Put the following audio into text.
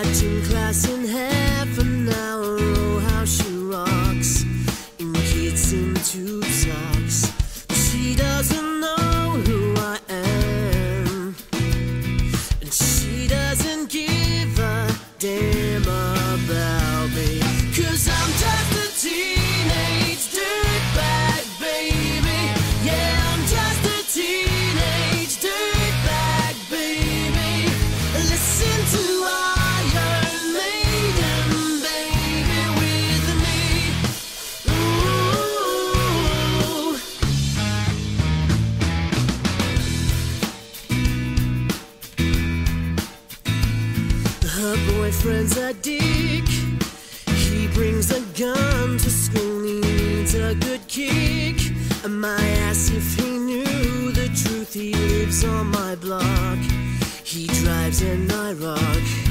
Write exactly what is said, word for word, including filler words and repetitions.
cut gym class in half an hour. Oh, how she rocks in kids in tube socks. But she doesn't know who I am, and she doesn't give a damn about me. 'Cause I'm just a teenage dirtbag, baby. Yeah, I'm just a teenage dirtbag, baby. Listen to Iron Maiden, baby, with me. Ooh. Her boyfriend's a dick. He brings a gun to school, he needs a good kick. And my ass, if he knew the truth, he lives on my block. He drives and I rock.